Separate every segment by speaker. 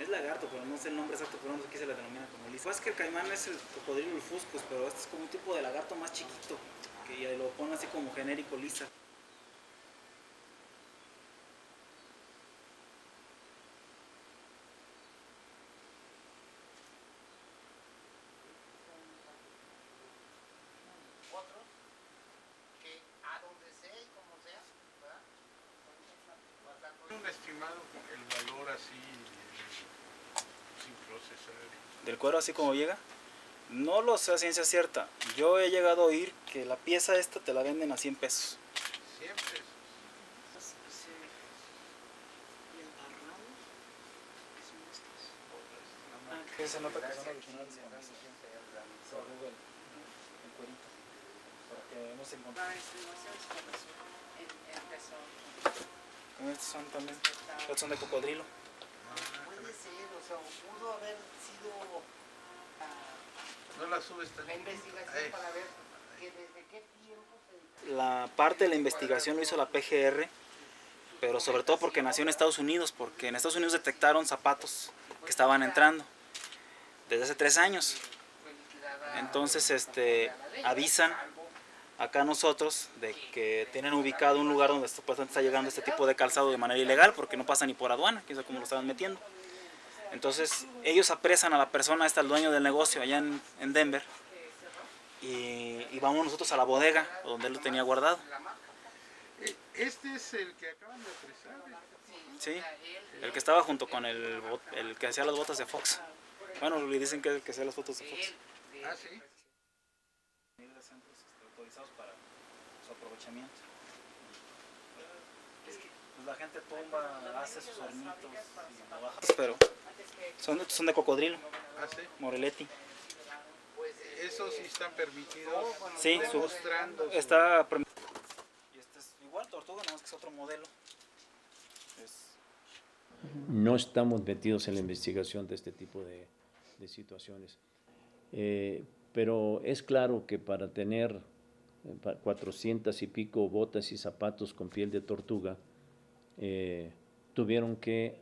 Speaker 1: Es lagarto, pero no sé el nombre exacto, pero no sé qué se le denomina como lisa. Es que el caimán es el cocodrilo el fuscus, pero este es como un tipo de lagarto más chiquito, que lo pone así como genérico lisa.
Speaker 2: Otros que a donde sea y como sea, ¿verdad?
Speaker 3: Un estimado con el valor así, sin procesar.
Speaker 1: ¿Del cuero así como llega? No lo sé a ciencia cierta. Yo he llegado a oír que la pieza esta te la venden a 100 pesos.
Speaker 3: 100 pesos.
Speaker 1: ¿Qué se nota que son originales? Se arruga el cuerito. Porque hemos encontrado. Estos son también. Estos son de cocodrilo.
Speaker 2: Puede ser, o sea, pudo haber sido
Speaker 3: No la subes tan
Speaker 2: la investigación para ver que desde qué tiempo se...
Speaker 1: La parte de la investigación lo hizo la PGR, pero sobre todo porque nació en Estados Unidos, porque en Estados Unidos detectaron zapatos que estaban entrando desde hace 3 años. Entonces avisan acá a nosotros de que tienen ubicado un lugar donde supuestamente está llegando este tipo de calzado de manera ilegal, porque no pasa ni por aduana, quién sabe cómo lo estaban metiendo. Entonces ellos apresan a la persona, el dueño del negocio allá en Denver, y vamos nosotros a la bodega donde él lo tenía guardado.
Speaker 3: Este es el que acaban de apresar.
Speaker 1: Sí, el que estaba junto con el que hacía las botas de Fox. Bueno, le dicen que es el que hacía las fotos de Fox.
Speaker 3: Ah, sí.
Speaker 1: Autorizados para su aprovechamiento. Pues la gente tumba, hace sus hornitos y navajas, pero son de cocodrilo,
Speaker 3: Ah, sí.
Speaker 1: Moretti.
Speaker 3: Esos sí están permitidos.
Speaker 1: Sí,
Speaker 3: demostrando
Speaker 1: está permitido. Y este es igual tortuga, nada más que es otro modelo.
Speaker 4: No estamos metidos en la investigación de este tipo de situaciones. Pero es claro que para tener 400 y pico botas y zapatos con piel de tortuga, tuvieron que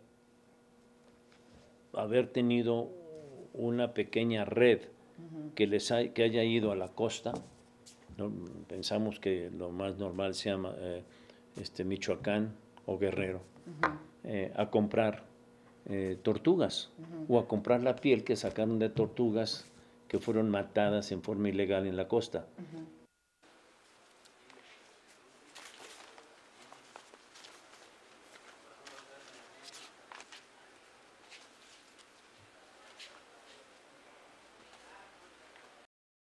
Speaker 4: haber tenido una pequeña red que haya ido a la costa. ¿No? Pensamos que lo más normal se llama Michoacán o Guerrero, a comprar tortugas o a comprar la piel que sacaron de tortugas que fueron matadas en forma ilegal en la costa.